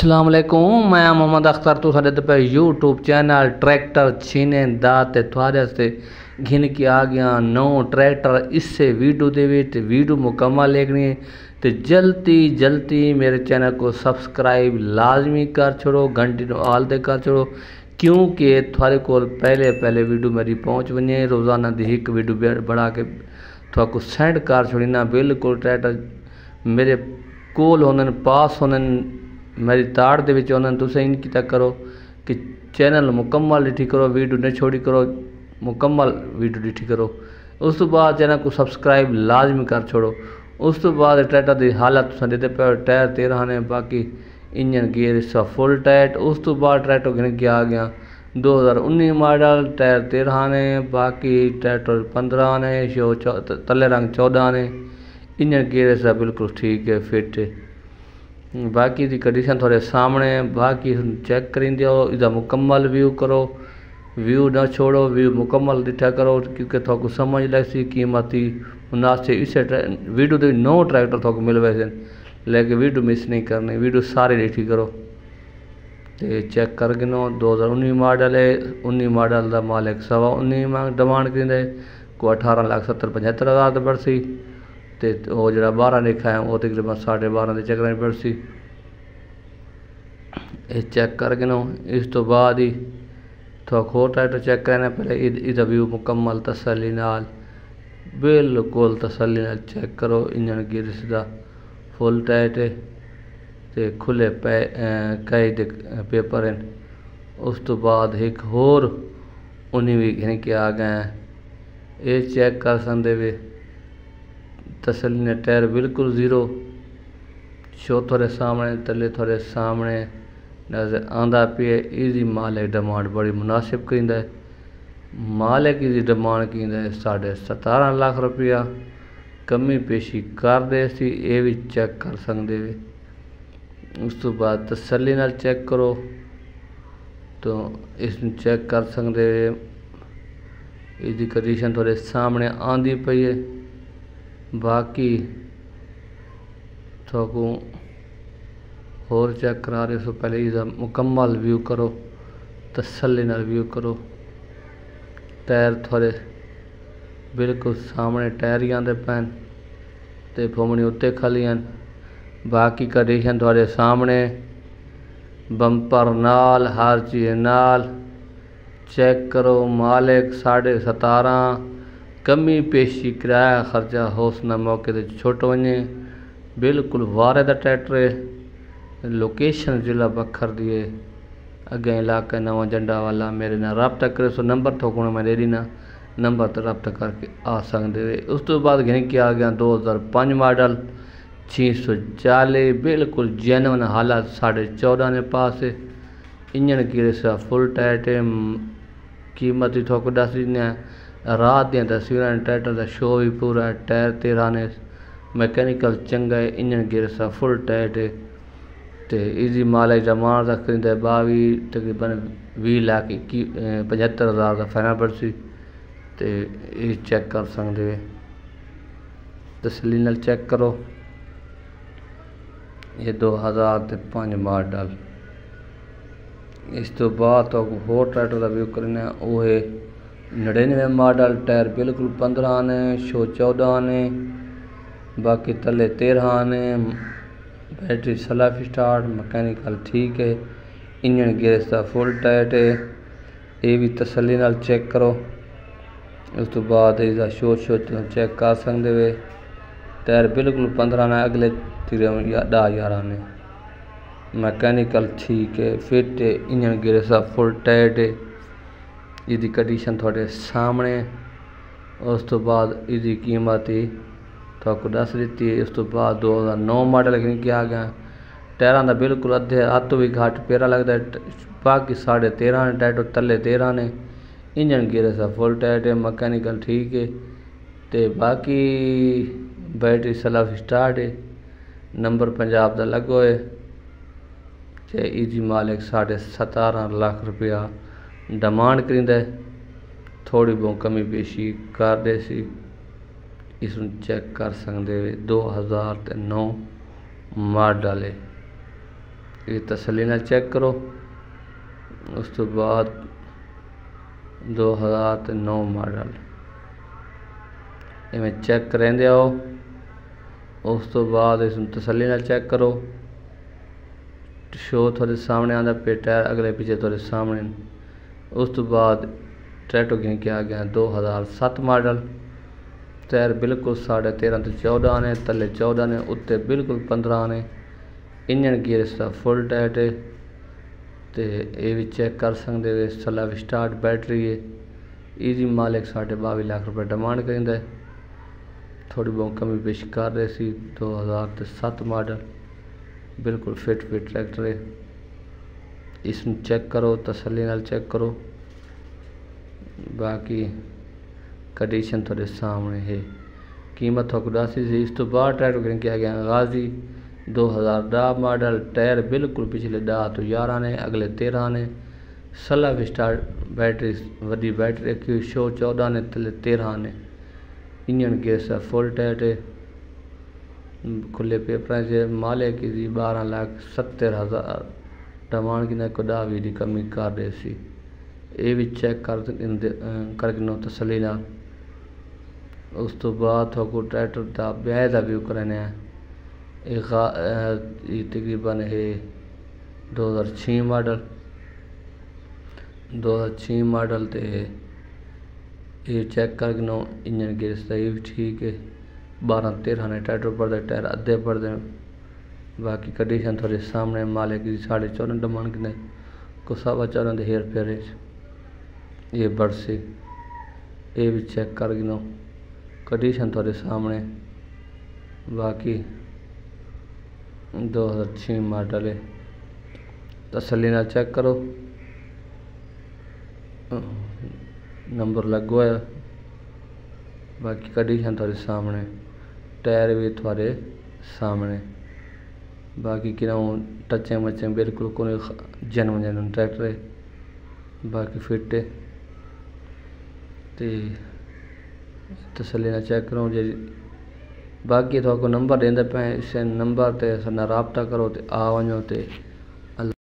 अस्सलाम वालेकुम, मैं मोहम्मद अख्तर तो साढ़े पे यूट्यूब चैनल ट्रैक्टर छीने दा ते थोड़े से घिन के आ गया नौ ट्रैक्टर। इससे वीडियो दे वीडियो मुकम्मल देखनी है तो जल्दी जल्दी मेरे चैनल को सब्सक्राइब लाजमी कर छोड़ो, घंटी आल दे कर छोड़ो, क्योंकि थोड़े को पहले वीडियो मेरी पहुँच वने। रोज़ाना दी एक वीडियो बढ़ा के थोड़ा को सेंड कर छोड़ी ना। बिल्कुल ट्रैक्टर मेरे कोल होने पास होने मेरी ताड़ दे विच होने। तुसें इनकी तक करो कि चैनल मुकम्मल डिठी करो, वीडियो नहीं छोड़ी करो, मुकम्मल वीडियो डिठी करो। उस तो बाद चैनल को सब्सक्राइब लाजमी कर छोड़ो। उस तो बाद ट्रैक्टर की हालत तुसें देते पे टायर 13 ने, बाकी इंजन गियर इसका फुल टाइट। उस तो बाद ट्रैक्टर घिन के आ गया 2019 मॉडल, टायर 13 ने, बाकी ट्रैक्टर 15 ने, शो तले रंग 14 ने, इंजन गियर इसका बिल्कुल ठीक है, फिट है। बाकी की कंडीशन थोड़े सामने, बाकी चेक करें दियो। इसका मुकम्मल व्यू करो, व्यू ना छोड़ो, व्यू मुकम्मल दिखा करो, क्योंकि थोड़ा समझ लग सी कीमती मुनासिब इसे वीडियो तो 9 ट्रैक्टर थोड़ा मिल वैसे, लेकिन वीडियो मिस नहीं करनी, वीडियो सारे देखी करो। तो चेक कर गिनो 2019 मॉडल है। 19 मॉडल का मालिक 19.25 में डिमांड करें को 18,70,75,000 बढ़सी। तो वो जो 12 लिखा है वो तकरीबन 12.5 के चक्कर बढ़सी। ये चेक कर गिनो। इस तो बाद ही थोड़ा खो ट्रैक्टर चेक करना पहले इधर व्यू मुकम्मल तसल्ली नाल, बिल्कुल तसल्ली नाल चेक करो। इंजन गियर इसका फुल टाइट है तो खुले कई पेपर हैं। उस तो बाद एक होर उन्हीं भी घिन के आ गए हैं, ये चेक कर सकते वे तसल्ली ने। टायर बिल्कुल ज़ीरो, शो थोड़े सामने, तले थोड़े सामने नजर आंदा पे। इजी मालिक डिमांड बड़ी मुनासिब करिंदा है। मालिक की डिमांड करिंदा है 17.5 लाख रुपया, कमी पेशी कर दे सी, ये भी चेक कर सकते वे। उस तो बाद तसल्ली नाल चेक करो तो इस चेक कर सकते वे। इसकी कंडीशन थोड़े सामने आंदी पई है। बाकी थोको होर चेक करा रहे सो पहले इसका मुकम्मल व्यू करो, तसल्ली नाल व्यू करो। टायर थोड़े बिल्कुल सामने टायर ही आते पैन तो फुमनी उत्ते खली हैं। बाकी कंडीशन थोड़े सामने, बंपर नाल, हर चीज़ नाल चेक करो। मालिक 17.5, कमी पेशी किराया खर्चा होसना मौके से छुट वने। बिल्कुल वारे का ट्रैक्टर है। लोकेशन जिला बखर दिए अगे इलाका नवा झंडा वाला। मेरे ना रब्ता करे सो नंबर थोकना मैं दे देना, नंबर तो रब्ता करके आ सकते वे। उस तो बाद घिन के आ गया 2005 मॉडल 640, बिल्कुल जेनवन हालत 14.5 ने पास है। इंजन गियर से फुल टाइट है। कीमत ही थोक दस दी रात दियाँ तस्वीर। ट्रैक्टर का शो भी पूरा है, टायर 13 ने, मैकेनिकल चंगा है, इंजन गियर सा फुल टाइट है। तो इजी मालिक डिमांड रख करें 22 तकरीबन 20 लाख 75,000 का फाइनल बढ़सी। तो ये चेक कर सकते हो, तसल्ली नाल चेक करो। ये 2005 मॉडल। इस तो बाद तो होर ट्रैक्टर का व्यू करना वो है 99 मॉडल, टायर बिल्कुल 15 ने, शो 14 ने, बाकी तले 13 ने, बैटरी सेल्फ स्टार्ट, मैकेनिकल ठीक है, इंजन गियर का फुल टाइट है। ये भी तसल्ली नाल चेक करो। उस तो बाद इसका शो चेक कर सकते वे। टायर बिल्कुल 15 ने, अगले 10-11 ने, मैकेनिकल ठीक है, फिट है, इंजन गियर सा फुल टाइट है। इसकी कंडीशन थोड़े सामने। उस तो बाद इसकी कीमत ही थोड़ा दस दी है। उस तो बाद 2009 मॉडल घिन के आ गया। टायरों का बिल्कुल अद्धे हाथों भी घट पेरा लगता है, बाकी 13.5 ने टायर, तले 13 ने, इंजन गियर सा फुल टाइट है, मैकेनिकल ठीक है। तो बाकी बैटरी सेल्फ स्टार्ट है, नंबर पंजाब का लगो है। तो इजी मालिक 17.5 लाख रुपया डिमांड करिंदा है, थोड़ी बहुत कमी पेशी कर दे सी। इस चेक कर सकते 2009 मॉडल है। ये तसल्ली नाल चेक करो। उस तो बाद 2009 मॉडल इवें चेक करेंदे आओ। उस तो बाद इस तसल्ली नाल चेक करो। शो थोड़े सामने आंदा पे, टायर अगले पीछे थोड़े सामने। उस तो बाद ट्रैक्टर गिन के आ गया 2007 मॉडल। टायर बिल्कुल 13.5 तो 14 ने, तले 14 ने, उत्ते बिल्कुल 15 ने। इंजन गियर इसका फुल टाइट है। तो ये भी चेक कर सकते हो। चला स्टार्ट बैटरी है। ईजी मालिक 22.5 लाख रुपये डिमांड करेंदा है। थोड़ी बहुत कमी पेश कर रहे सी। 2007 मॉडल बिल्कुल फिट ट्रैक्टर है। इसमें चेक करो, तसल्ली नाल चेक करो। बाकी कंडीशन थोड़े सामने है। कीमत थोक दसी सी। इस तो बाद ट्रैक्टर गिन के आ गया गाजी 2010 मॉडल। टायर बिल्कुल पिछले 10 तो 11 ने, अगले 13 ने। सला स्टार्ट बैटरी वड्डी बैटरी रखी हुई। शो 14 ने, तले 13 ने। इंजन गियर सा फुल टाइट है। खुले पेपर से मालिक की 12,70,000 डिमांड की खुदा भी दी कमी कर रहे सी। ये भी चेक कर गिनो तसल्ली नाल। उस तो बाद थोको ट्रैक्टर का ब्याह का व्यू करने है। ये तकरीबन है 2006 मॉडल। 2006 मॉडल ते ये चेक कर गिनो। इंजन गियर सही भी ठीक है। 12-13 ने ट्रैक्टर पड़ते, टायर अद्धे पड़ते। बाकी कंडीशन थोड़े सामने। मालिक की 14.5 डिमांड की को 14.25 के हेर फेर। ये बरसी ये भी चेक कर गिनो। कंडीशन थोड़े सामने। बाकी 2006 मॉडल है। तसल्ली नाल चेक करो। नंबर लगो है। बाकी कंडीशन थोड़े सामने। टायर भी थोड़े सामने। बाकी कि टचें मचें बिल्कुल को जन्म ट्रैक्टर है। बाकी फिट है। तो तसल्ली नाल चेक करो। जी बाकी तो नंबर देंदे पे, इस नंबर ते राबता करो तो आ वनो।